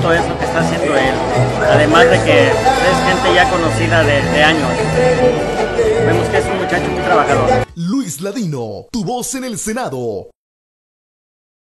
gusto eso que está haciendo él. Además de que es gente ya conocida de años. Vemos que es un muchacho muy trabajador. Luis Ladino, tu voz en el Senado.